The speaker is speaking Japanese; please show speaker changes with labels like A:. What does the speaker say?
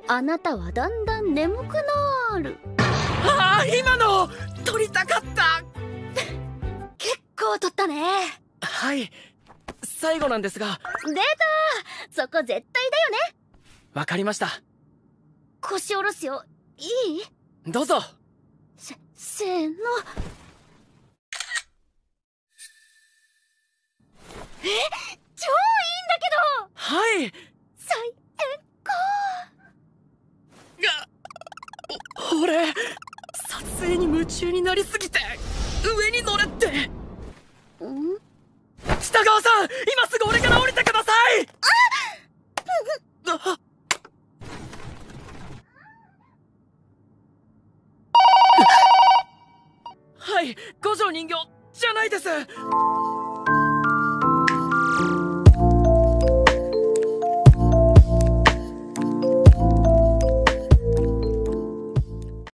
A: あなたはだんだん眠くなる。
B: ああ、今の撮りたかった。
A: 結構撮ったね。
B: はい、最後なんですが。
A: 出た、そこ絶対だよね。
B: わかりました。
A: 腰下ろすよ。いい？
B: どうぞ。
A: せーの。超いいんだけど。
B: はい。
A: 最高。
B: 俺、撮影に夢中になりすぎて上に乗れって。北川さん、今すぐ俺から降りてください。はい、五条人形じゃないです。